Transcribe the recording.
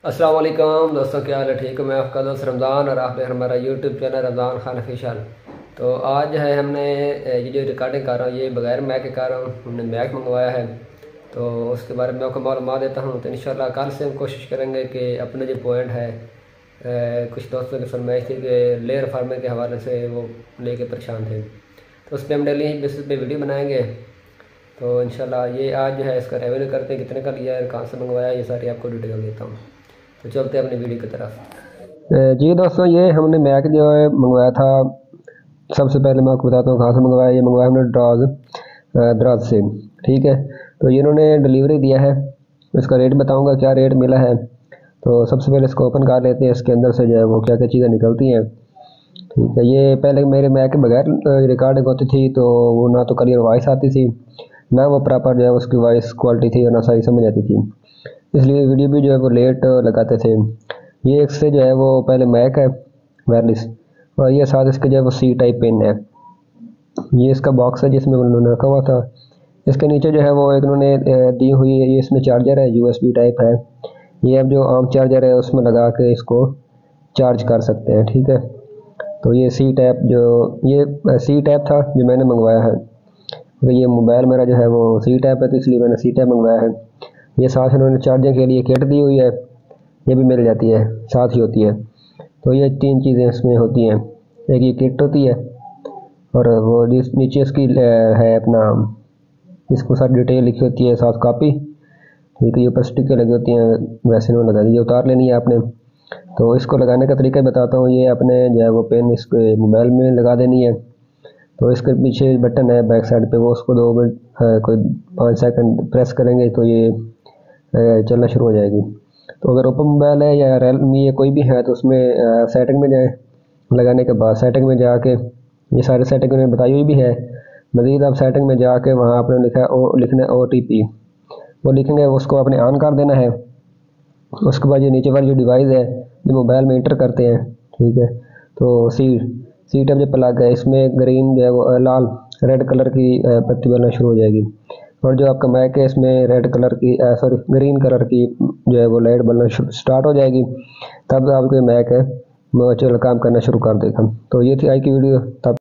अस्सलाम वालेकुम दोस्तों, क्या हाल है? ठीक है, मैं आपका दोस्त रमज़ान और आप देख हमारा YouTube channel Ramzan Khan official. तो आज है हमने ये जो रिकॉर्डिंग कर रहा हूँ ये बगैर मैक के कर रहा हूँ। हमने मैक मंगवाया है तो उसके बारे में आपको मालूमात देता हूँ। तो इंशाल्लाह कल से हम कोशिश करेंगे कि अपने जो पॉइंट है कुछ दोस्तों की फरमाइश थी कि लेयर फार्मिंग के हवाले से वो लेके परेशान थे, तो उस पर हम डेली बेसिस पे वीडियो बनाएंगे। तो इंशाल्लाह ये आज जो है इसका रेवेन्यू करते हैं, कितने का लिया है, कहाँ से मंगवाया, ये सारी आपको डिटेल देता हूँ। तो चलते हैं अपनी वीडियो की तरफ। जी दोस्तों, ये हमने मैक जो है मंगवाया था। सबसे पहले मैं आपको बताता हूँ कहाँ से मंगवाया। ये मंगवाया हमने दराज से। ठीक है, तो ये इन्होंने डिलीवरी दिया है। इसका रेट बताऊँगा क्या रेट मिला है। तो सबसे पहले इसको ओपन कर लेते हैं। इसके अंदर से जो है वो क्या क्या चीज़ें निकलती हैं। ठीक है, ये पहले मेरे मैक के बगैर रिकॉर्डिंग होती थी तो वो ना तो क्लियर वॉइस आती थी, ना वो प्रॉपर जो है उसकी वॉइस क्वालिटी थी और ना सही समझ आती थी। इसलिए वीडियो भी जो है वो लेट लगाते थे। ये एक से जो है वो पहले मैक है वायरलेस, और ये साथ इसके जो है वो सी टाइप पेन है। ये इसका बॉक्स है जिसमें उन्होंने रखा हुआ था। इसके नीचे जो है वो एक उन्होंने दी हुई है, ये इसमें चार्जर है, यूएसबी टाइप है। ये अब जो आम चार्जर है उसमें लगा के इसको चार्ज कर सकते हैं। ठीक है, तो ये सी टाइप ये सी टाइप था जो मैंने मंगवाया है। तो ये मोबाइल मेरा जो है वो सी टाइप है, तो इसलिए मैंने सी टाइप मंगवाया है। ये साथ इन्होंने चार्जिंग के लिए किट दी हुई है, ये भी मिल जाती है, साथ ही होती है। तो ये तीन चीज़ें इसमें होती हैं। एक ये किट होती है और वो नीचे इसकी है अपना, इसको सारी डिटेल लिखी होती है, साथ कॉपी। ठीक है, ये ऊपर स्टिकर लगी होती हैं, वैसे इन्होंने लगा दी, ये उतार लेनी है आपने। तो इसको लगाने का तरीका बताता हूँ। ये आपने जो है वो पेन इसको मोबाइल में लगा देनी है। तो इसके पीछे बटन है बैक साइड पे, वो उसको 2 मिनट कोई 5 सेकंड प्रेस करेंगे तो ये चलना शुरू हो जाएगी। तो अगर ओप्पो मोबाइल है या रियलमी या कोई भी है तो उसमें सेटिंग में जाएँ। लगाने के बाद सेटिंग में जाके ये सारी सेटिंग उन्होंने बताई हुई भी है। मज़ीद आप सेटिंग में जाके वहाँ आपने लिखना है OTP, वो लिखेंगे, उसको आपने ऑन कर देना है। उसके बाद ये नीचे वाली जो डिवाइस है जो मोबाइल में इंटर करते हैं, ठीक है, तो सी टाइप जो प्लग है इसमें ग्रीन जो है वो लाल रेड कलर की बत्ती बनना शुरू हो जाएगी। और जो आपका मैक है इसमें रेड कलर की सॉरी ग्रीन कलर की जो है वो लाइट बनना स्टार्ट हो जाएगी। तब आपके मैक है वो चल काम करना शुरू कर देगा। तो ये थी आज की वीडियो। तब